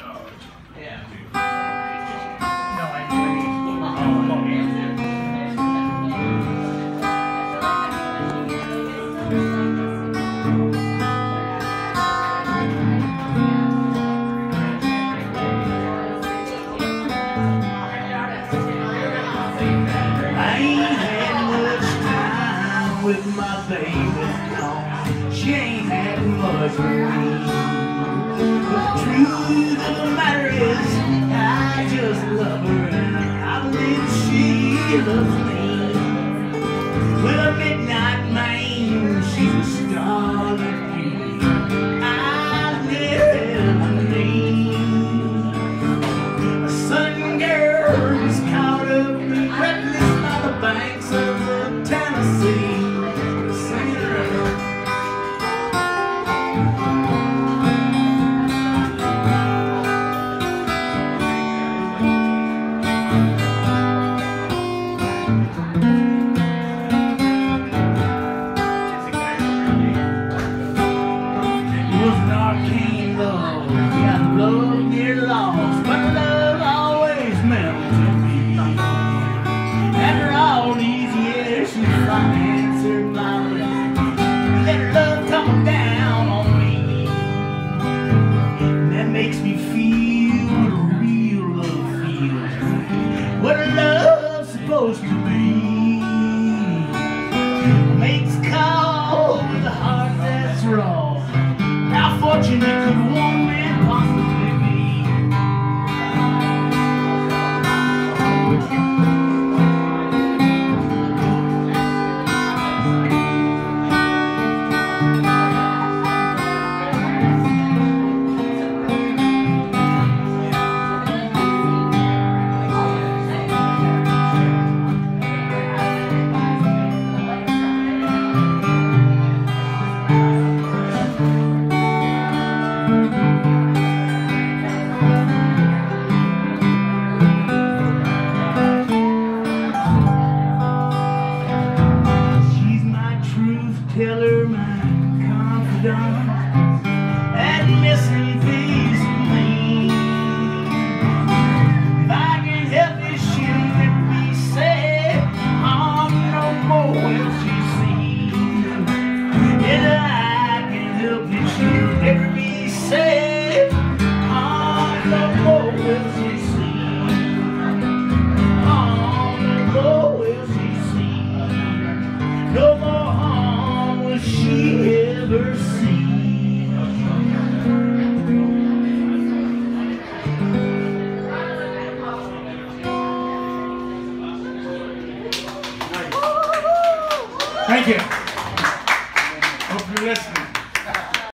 With my baby gone, she ain't had much for me. But the truth of the matter is, I just love her, and I believe she loves me. With a midnight man, she's a star of beauty I've never seen. A southern girl who's caught up and reckless by the banks of the Tennessee. Love near lost, but love always meant to be. After all these years, she finally answered my letter. Let her love come down on me. And that makes me feel what real love feels, what love's supposed to be. Makes call with a heart that's raw. How fortunate could one man possibly be? Tell her my confidant and missing piece of me. If I can help it, she'll never be sad. I'm no more will she see. If I can help it, she'll never be sad. I'm no more will she see. I'm no more will she see. No more she ever seen. Thank you. Hope you're listening.